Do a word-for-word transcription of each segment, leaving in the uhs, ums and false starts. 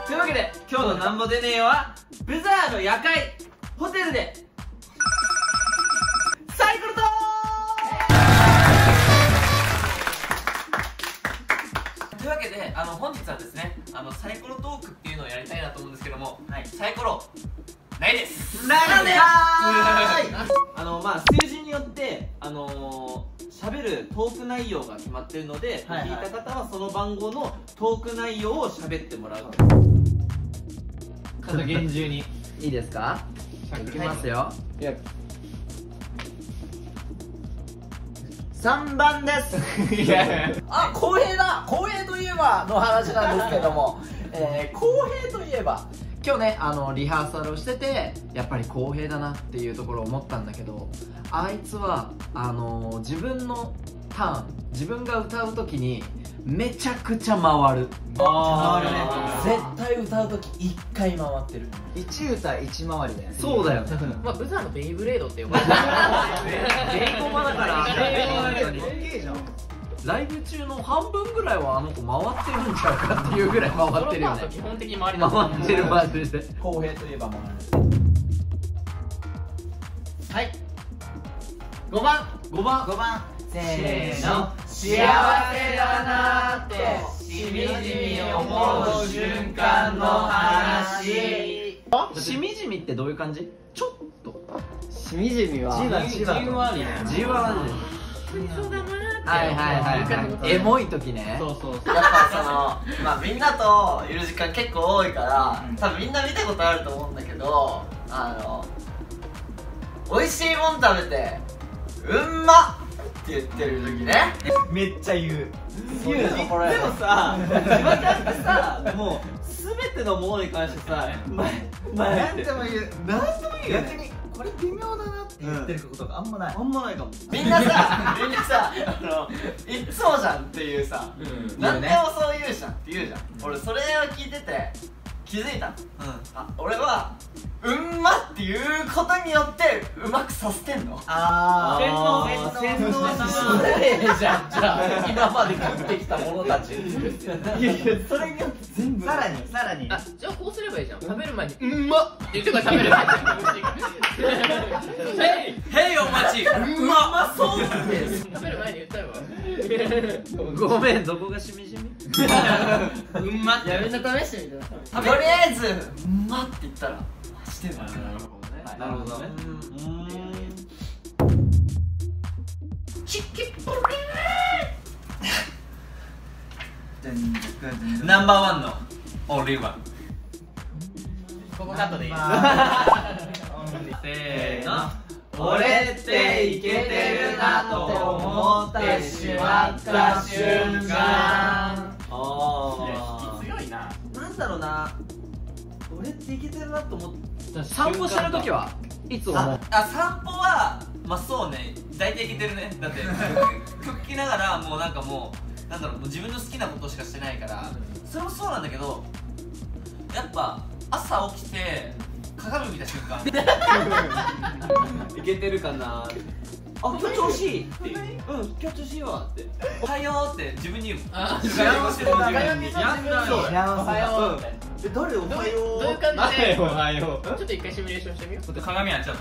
というわけで今日のなんぼでねえはブザーの夜会ホテルでサイコロトークというわけで、あの本日はですね、あのサイコロトークっていうのをやりたいなと思うんですけども、はい、サイコロないです。なんであのまあ数字によってあの喋るトーク内容が決まっているので、はいはい、聞いた方はその番号のトーク内容を喋ってもらう。ちょっと厳重にいいですか？いきますよ。いやさんばんです。いやあ、公平だ。公平といえばの話なんですけども、えー、公平といえば今日ね、あのリハーサルをしててやっぱり公平だなっていうところを思ったんだけど、あいつはあの自分のターン、自分が歌う時にめちゃくちゃ回る。 回るね。 絶対歌う時いっかい回ってる。 いち歌いち回りだよね。 そうだよ。 まあブザーのベイブレードって呼ばれてる。 ベイコマだから。ライブ中の半分ぐらいはあの子回ってるんちゃうかっていうぐらい回ってるよね。 基本的に回り回ってるマジで。 公平といえば回る。 はい。ごばん。ごばん。 ごばん。 せーの。幸せだなーってしみじみ思う瞬間の話。 しみじみってどういう感じ？ちょっと。 しみじみは。 じんわり。 じわり。はいはいはい。エモい時ね。 そうそうそう。 やっぱそのまあみんなといる時間結構多いから多分みんな見たことあると思うんだけど、あの美味しいもん食べてうんまって言ってる時ね、 めっちゃ言う。 言うのこれ。でもさ、千葉ちゃんってさ、もう全てのものに関してさ、前前何でも言う。 何でも言う。 逆にこれ微妙だなって言ってることがあんまない。 あんまないかも。 みんなさみんなさあのいつもじゃんっていうさ、何でもそう言うじゃんって言うじゃん。俺それを聞いてて気づいたの。あ、俺はうんまっていうことによってうまくさせてんの。 あ洗脳洗脳失礼じゃん。じゃあ今まで食ってきた者たち。 いやいや、それによって全部。 さらにさらに。 あ、じゃあこうすればいいじゃん。食べる前にうんまって言ってから食べる前にへいへいお待ち。うまそう食べる前に言ったよ。 ごめん、どこがしみじみ？ うんまって。 みんな試してみて。 とりあえずうんまって言ったらしてる。 なるほどね。なるほどね。 チキポナンバーワンのオンリーワン。 ここカットでいい。 せーの。俺ってイケてるなと思ってしまった瞬間。ああ。 強いな。 なんだろうな。俺ってイケてるなと思って。 散歩してる時はいつ思う？ あ、散歩はまあそうね、大体いけてるね。だって曲聴きながらもうなんかもうなんだろう、もう自分の好きなことしかしてないから、それもそうなんだけど、やっぱ朝起きて鏡見た瞬間いけてるかな。あ、今日調子いいっていう。うん、今日調子いいわって。おはようって自分に言う。あ、幸せだ。 幸せだ。 おはようって。え、誰おはよう。 どういう感じで？ おはよう。 ちょっと一回シミュレーションしてみよう。 ちょっと鏡あっちゃった。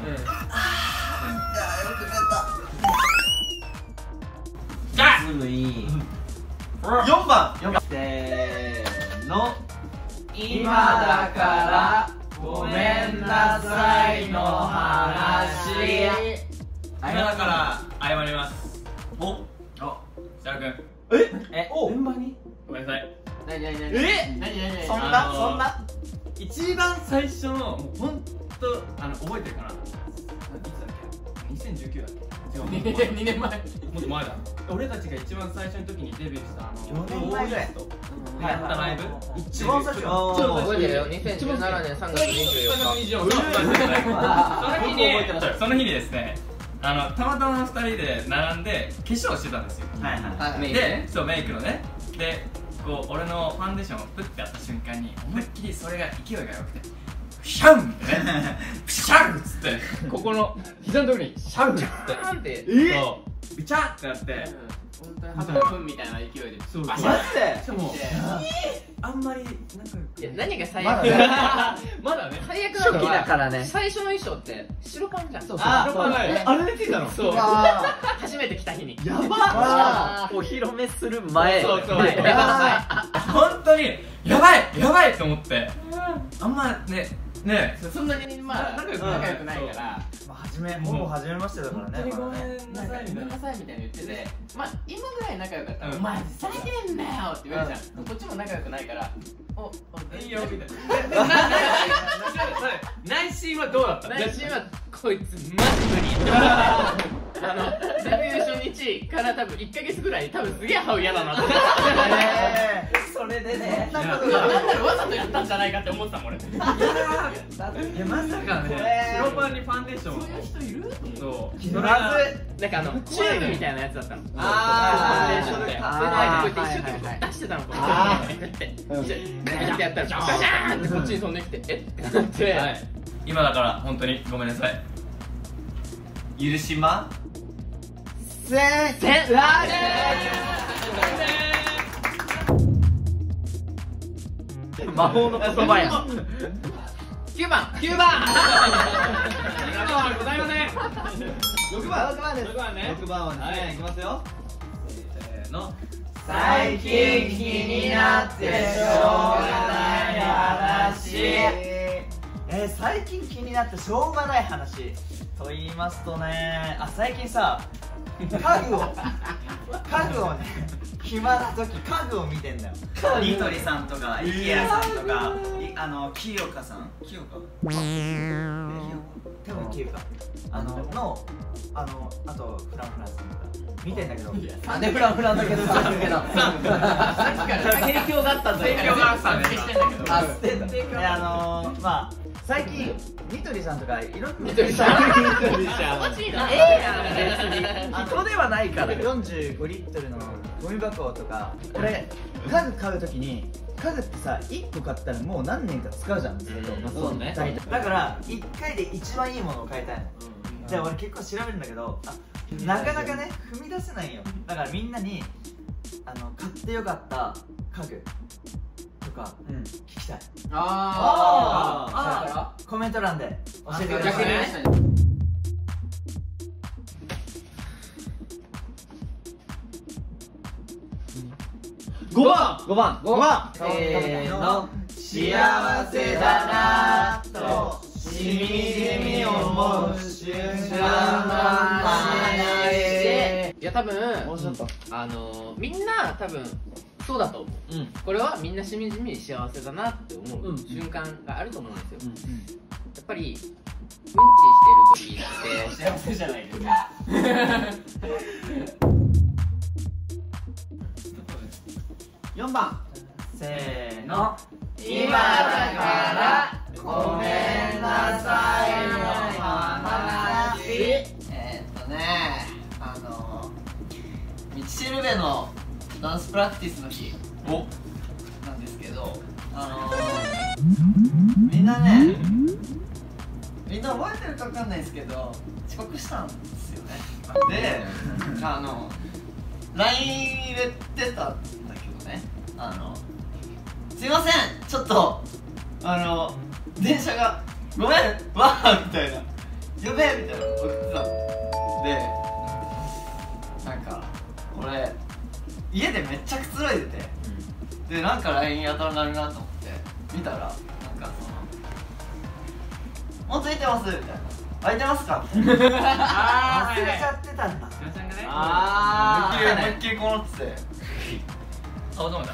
ずるい。よんばん。せーの。今だからごめんなさいの話。今だから謝ります。お、お、シャー君。え、え、お、メンバーに。ごめんなさい。なになになに。え、なになになに。そんな、そんな。一番最初の、もう本当、あの、覚えてるかな。いつだっけ。にせんじゅうきゅうだっけ。 にねんまえ。 もっと前だ。俺たちが一番最初の時にデビューしたあの。 よねんまえぐらい。 やったライブ。 一番最初。 覚えてるよ。にせんじゅうななねんさんがつにじゅうよっか。 その日に、その日にですね。あのたまたまふたりで並んで化粧してたんですよ。はいはい。で、そうメイクのね。で、こう俺のファンデーションをプッてやった瞬間に思いっきりそれが勢いが良くて、シャンってね、シャンっつってここの膝のところにシャンっつって、 なんて。 そうビチャってなって本当にハトの糞みたいな勢いでそうバシャッでしかもあんまり仲良くいや何が最まだ悪ねまだね最悪な初期だのはからね。 最初の衣装って白パンじゃんそうああそうねあれでついたのそうあ初めて来た日にやばっあ、お披露目する前。 そうそう前やばい本当にやばいやばいと思ってあんまねねそんなにまあ仲良く仲良くないからまあ初めほぼ初めましてだからね。 本当にごめんなかなんさいみたいなごめんなさいみたいに言っててまあ今ぐらい仲良かったらうんお前ふざけんなよって言われるじゃんこっちも仲良くないからおおいいよみたいな内心はどうだった内心はこいつマジ無理って思ってあのデビュー初日から多分いっかげつぐらい多分すげえ歯を嫌だなと思ってそれでねなんだろわざとやったんじゃないかって思ってたもん俺そういやまさかね白パンにファンデーションいう人いるそう気まずいなんかあのチューブみたいなやつだったのあーファンデーションであーそれでこうやって一生懸命出してたのこうあやってガってやったらガシャーンってこっちに飛んできてえってなってはい今だから本当にごめんなさい許しません。 せん魔法の言葉や。 きゅうばんきゅうばんありがとうございませんろくばん六番です。 ろくばんねろくばんはですね、 はいいきますよせーの最近気になってしょうがない話えー、最近気になってしょうがない話と言いますとね、あ最近さ家具を家具をね暇な時家具を見てんだよ。 ニトリさんとか IKEA さんとかいあの清香さん清香多分消えるかあののあのあとフランフランさんとか見てんだけどなんでフランフランだけどさ、だけど。 さっきから提供があったんだよ。 提供があったんだよしてんだけどあ、捨てんだ。 であのー、まあ最近ニトリさんとかいろんなニトリさんニトリさん気持ちいいなええやん、別に。人ではないから。 よんじゅうごリットルのゴミ箱とか俺家具買うときに家具ってさいっこ買ったらもう何年か使うじゃんずっと、 うんまあそうね大体だからいっかいで一番いいものを買いたいの、じゃあ俺結構調べるんだけどあなかなかね踏み出せないよだからみんなにあの買ってよかった家具とか聞きたい、 あーあーあコメント欄で教えてくだ逆にさいね五番。五番。 ごばんせーの。 幸せだなぁとしみじみ思う瞬間の話いや多分もうちょっと。 あのみんな多分そうだと思う、 うん。 これはみんなしみじみ幸せだなって思ううん瞬間があると思うんですよ、 うん。 やっぱりうんちしてる時って幸せじゃないですかよんばんせーの今だからごめんなさいの話えーっとねあの道しるべのダンスプラクティスの日おなんですけどあのみんなねみんな覚えてるかわかんないですけど遅刻したんですよねであの ライン 入れてたんだけどねあのすいませんちょっとあの電車がごめんわーみたいなやべえみたいな送ってたのでなんか俺家でめっちゃくつろいでてでなんか ライン やたらなるなと思って見たらなんかそのもうついてますみたいな空いてますかみたいなあ忘れちゃってたんだ皆さんがねあー思いっきりこうなってて顔どうだ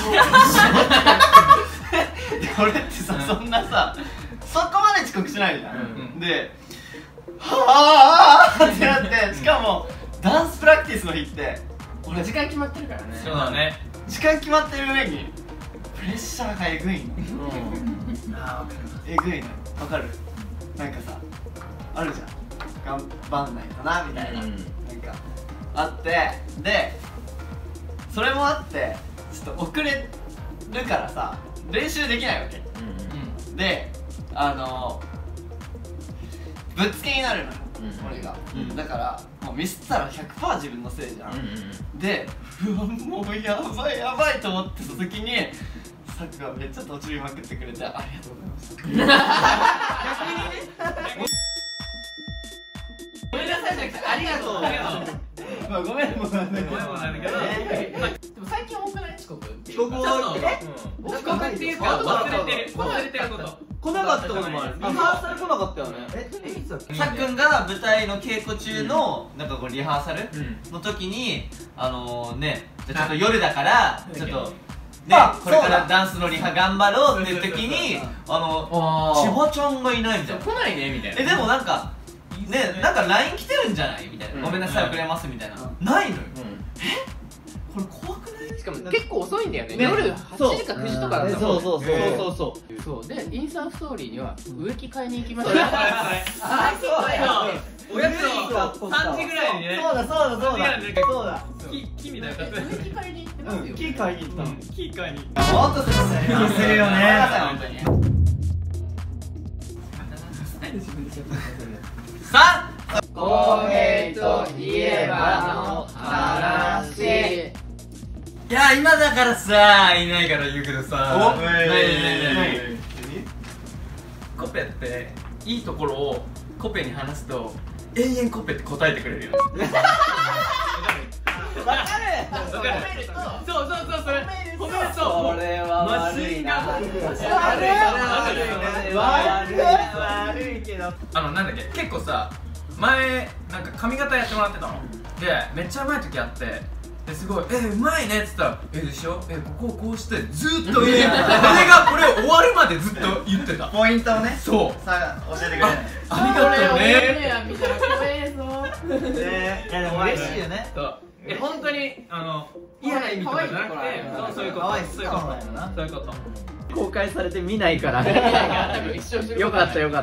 で俺ってさ、 うんそんなさそこまで遅刻しないじゃん、 うんではぁーってなってしかもダンスプラクティスの日って俺時間決まってるからねそうだね時間決まってる上にプレッシャーがえぐいのあえぐいのわかるなんかさあるじゃん頑張んないとなみたいな、 うんなんかあってでそれもあってちょっと遅れるからさ練習できないわけであのぶっつけになるのよ俺がだからもうミスったら ひゃくパーセント 自分のせいじゃん。でうわもうやばいやばいと思ってた時にサクがめっちゃとちりまくってくれてありがとうございました。 ごめんなさいじゃなくてありがとう。 まあごめんもなんだけど、 ごめんもなんだけど、でも最近多くない遅刻っていうか、 遅刻は遅刻っていうか忘れてる忘れてること。 来なかったこともある。リハーサル来なかったよね。 ええいつだっけ？ さっくんが舞台の稽古中のなんかこうリハーサルの時にあのねじゃあちょっと夜だからちょっとねこれからダンスのリハ頑張ろうっていう時にあの千葉ちゃんがいないみたいな。 来ないねみたいな。 えでもなんかねなんか ライン 来てるんじゃないみたいな。ごめんなさい遅れますみたいな。ないのよ。えこれ怖くない？ しかも結構遅いんだよね。夜はちじかくじとかだったもん。 そうそうそうそうそうでインスタストーリーには植木買いに行きました。 あそうだよ。おやつをさんじぐらいにね。そうだそうだそうだそうだ。 木木みたいな。植木買いに行ってますよ。 木買いに行ったの。木買いに行った。 もっとするよね。さあ公平といえばの話。 いや今だからさいないから言うけどさおないないないないコペっていいところをコペに話すと永遠コペって答えてくれるよ。わかるわかる。そうそうそうそれ褒めるとこれは悪いな。悪いけどあのなんだっけ結構さ前なんか髪型やってもらってたのでめっちゃうまい時あってですごい「えうまいね」っつったら「えでしょえここをこうして」ずっと言え俺がこれ終わるまでずっと言ってたポイントをねそうさあ教えてくれありがとうねみたいな怖えぞ。 ねいやでも嬉しいよね。 そうえ本当にあの嫌な意味とかじゃなくてそうそういうこと可愛いそういうことそういうこと公開されて見ないから。 多分一生するよかったよかった。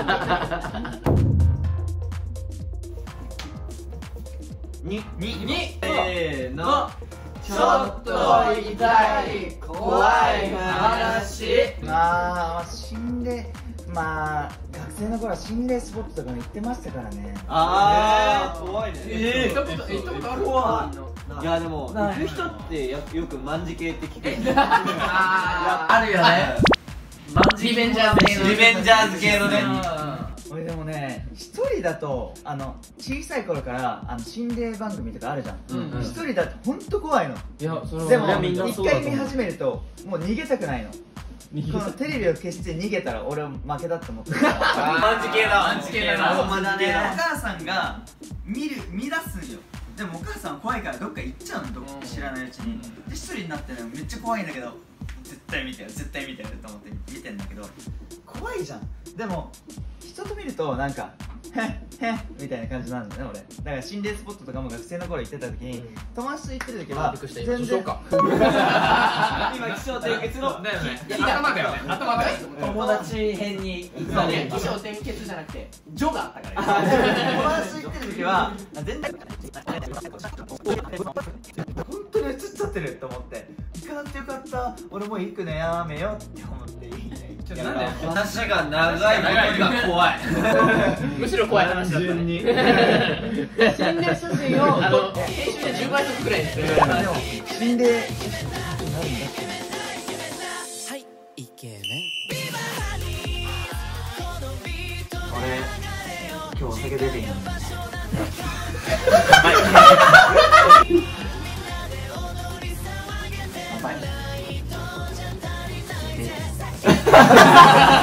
にににせーの。 ちょっと痛い怖い話。 まあ心霊まあ学生の頃は心霊スポットとかも行ってましたからね。 ああ怖いね。 行ったこと行ったことある怖い。いやでも行く人ってよく卍系って聞く。 ああるよねリベンジャーズ系のリベンジャーズ系のね俺でもね一人だとあの小さい頃からあの心霊番組とかあるじゃん。一人だと本当怖いの。 いやそれはでもみんな一そうだと思う。 回見始めるともう逃げたくないの。このテレビを消して逃げたら俺は負けだって思ってる。 マンジ系だマンジ系だなマンジ系だお母さんが見る見出すんよ。でもお母さんは怖いからどっか行っちゃうの、どっか知らないうちに。で一人になってねめっちゃ怖いんだけど絶対見てる絶対見てると思って見てんだけど怖いじゃん。でも人と見るとなんかへっへっみたいな感じなんだよね俺。だから心霊スポットとかも学生の頃行ってた時に友達と行ってる時は全然今気象転結のだよね頭だよね頭だよ友達編に行ったね。 起承転結じゃなくてジョがあったから友達と行ってる時は全然本当に映っちゃってるって思って行かなくてよかった俺もう行くのやめよって思っていいね。 なんで話が長いことが怖いむしろ怖い話だったね心霊写真をあの編集でじゅうばい速くらいでする。 でも心霊イケメン。 俺今日お酒出ていいのはい。